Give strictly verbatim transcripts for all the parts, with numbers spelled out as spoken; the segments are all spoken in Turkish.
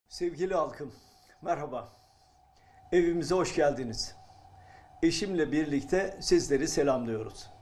Sevgili halkım, merhaba. Evimize hoş geldiniz. Eşimle birlikte sizleri selamlıyoruz.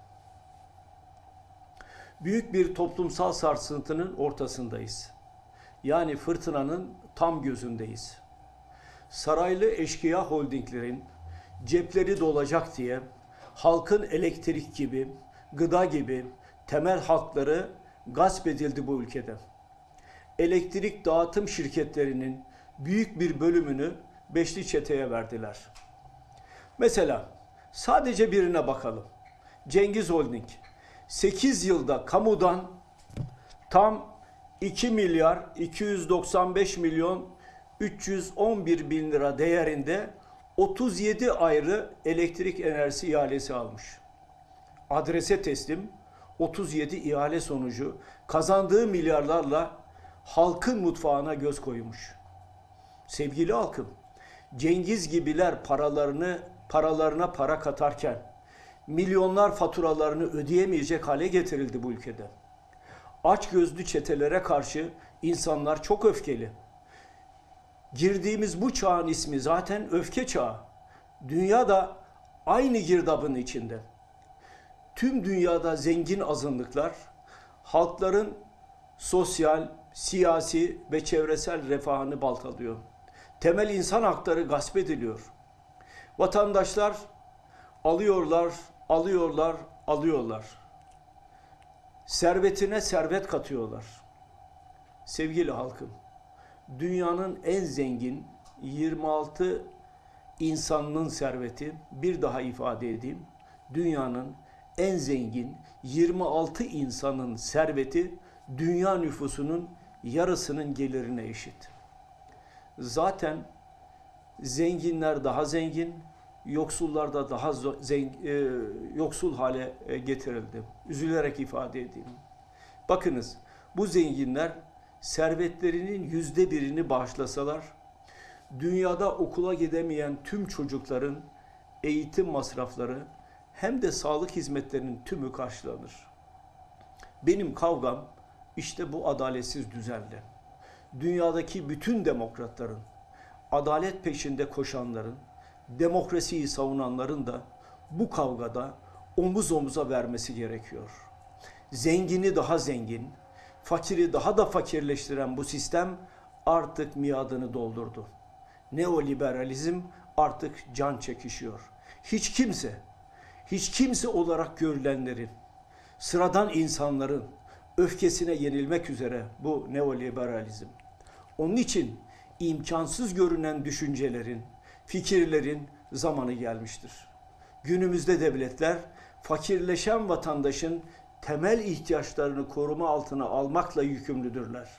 Büyük bir toplumsal sarsıntının ortasındayız. Yani fırtınanın tam gözündeyiz. Saraylı eşkıya holdinglerin cepleri dolacak diye halkın elektrik gibi, gıda gibi temel hakları gasp edildi bu ülkede. Elektrik dağıtım şirketlerinin büyük bir bölümünü beşli çeteye verdiler. Mesela sadece birine bakalım. Cengiz Holding sekiz yılda kamudan tam iki milyar iki yüz doksan beş milyon üç yüz on bir bin lira değerinde otuz yedi ayrı elektrik enerjisi ihalesi almış. Adrese teslim otuz yedi ihale sonucu kazandığı milyarlarla halkın mutfağına göz koymuş. Sevgili halkım, Cengiz gibiler paralarını paralarına para katarken milyonlar faturalarını ödeyemeyecek hale getirildi bu ülkede. Açgözlü çetelere karşı insanlar çok öfkeli. Girdiğimiz bu çağın ismi zaten öfke çağı. Dünya da aynı girdabın içinde. Tüm dünyada zengin azınlıklar halkların sosyal, siyasi ve çevresel refahını baltalıyor. Temel insan hakları gasp ediliyor. Vatandaşlar alıyorlar, alıyorlar, alıyorlar. Servetine servet katıyorlar. Sevgili halkım, dünyanın en zengin yirmi altı insanının serveti, bir daha ifade edeyim, dünyanın en zengin yirmi altı insanın serveti dünya nüfusunun yarısının gelirine eşit. Zaten zenginler daha zengin, yoksullar da daha zengin, e, yoksul hale getirildi. Üzülerek ifade edeyim. Bakınız, bu zenginler servetlerinin yüzde birini bağışlasalar, dünyada okula gidemeyen tüm çocukların eğitim masrafları hem de sağlık hizmetlerinin tümü karşılanır. Benim kavgam işte bu adaletsiz düzenle. Dünyadaki bütün demokratların, adalet peşinde koşanların, demokrasiyi savunanların da bu kavgada omuz omuza vermesi gerekiyor. Zengini daha zengin, fakiri daha da fakirleştiren bu sistem artık miadını doldurdu. Neoliberalizm artık can çekişiyor. Hiç kimse, hiç kimse olarak görülenlerin, sıradan insanların öfkesine yenilmek üzere bu neoliberalizm. Onun için imkansız görünen düşüncelerin, fikirlerin zamanı gelmiştir. Günümüzde devletler fakirleşen vatandaşın temel ihtiyaçlarını koruma altına almakla yükümlüdürler.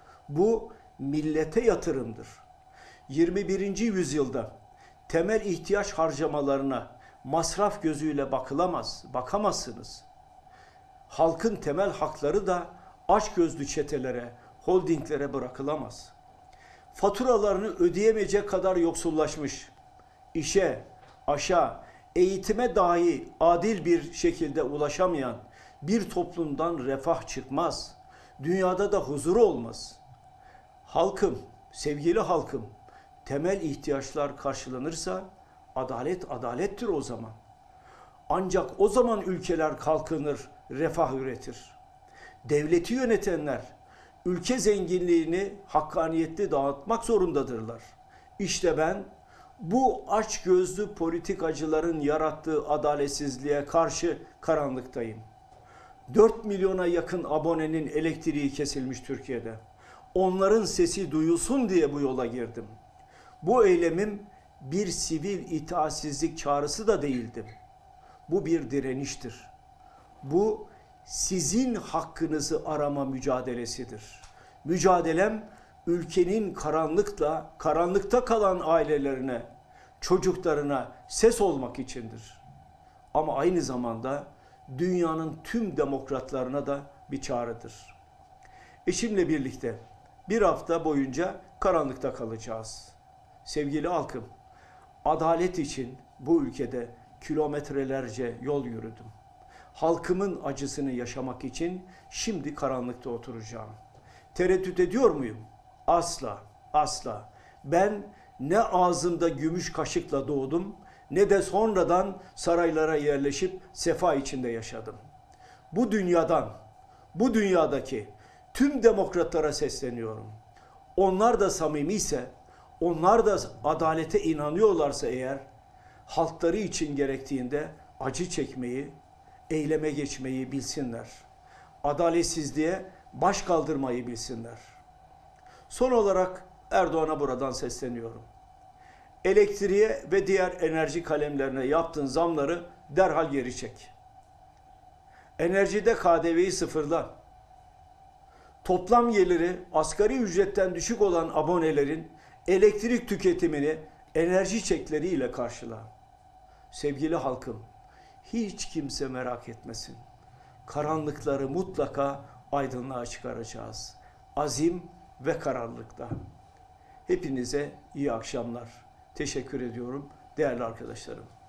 Bu millete yatırımdır. yirmi birinci yüzyılda temel ihtiyaç harcamalarına masraf gözüyle bakılamaz, bakamazsınız. Halkın temel hakları da açgözlü çetelere, holdinglere bırakılamaz. Faturalarını ödeyemeyecek kadar yoksullaşmış, işe, aşa, eğitime dahi adil bir şekilde ulaşamayan bir toplumdan refah çıkmaz. Dünyada da huzur olmaz. Halkım, sevgili halkım, temel ihtiyaçlar karşılanırsa adalet adalettir o zaman. Ancak o zaman ülkeler kalkınır, refah üretir. Devleti yönetenler ülke zenginliğini hakkaniyetli dağıtmak zorundadırlar. İşte ben bu açgözlü politikacıların yarattığı adaletsizliğe karşı karanlıktayım. dört milyona yakın abonenin elektriği kesilmiş Türkiye'de. Onların sesi duyulsun diye bu yola girdim. Bu eylemim bir sivil itaatsizlik çağrısı da değildi. Bu bir direniştir. Bu sizin hakkınızı arama mücadelesidir. Mücadelem ülkenin karanlıkla, karanlıkta kalan ailelerine, çocuklarına ses olmak içindir. Ama aynı zamanda dünyanın tüm demokratlarına da bir çağrıdır. Eşimle birlikte bir hafta boyunca karanlıkta kalacağız. Sevgili halkım, adalet için bu ülkede kilometrelerce yol yürüdüm. Halkımın acısını yaşamak için şimdi karanlıkta oturacağım. Tereddüt ediyor muyum? Asla. Asla. Ben ne ağzımda gümüş kaşıkla doğdum, ne de sonradan saraylara yerleşip sefa içinde yaşadım. Bu dünyadan, bu dünyadaki tüm demokratlara sesleniyorum. Onlar da samimiyse, onlar da adalete inanıyorlarsa eğer, halkları için gerektiğinde acı çekmeyi, eyleme geçmeyi bilsinler. Adaletsizliğe baş kaldırmayı bilsinler. Son olarak Erdoğan'a buradan sesleniyorum. Elektriğe ve diğer enerji kalemlerine yaptığın zamları derhal geri çek. Enerjide K D V'yi sıfırla. Toplam geliri asgari ücretten düşük olan abonelerin elektrik tüketimini enerji çekleriyle karşıla. Sevgili halkım, hiç kimse merak etmesin. Karanlıkları mutlaka aydınlığa çıkaracağız. Azim ve kararlılıkla. Hepinize iyi akşamlar. Teşekkür ediyorum değerli arkadaşlarım.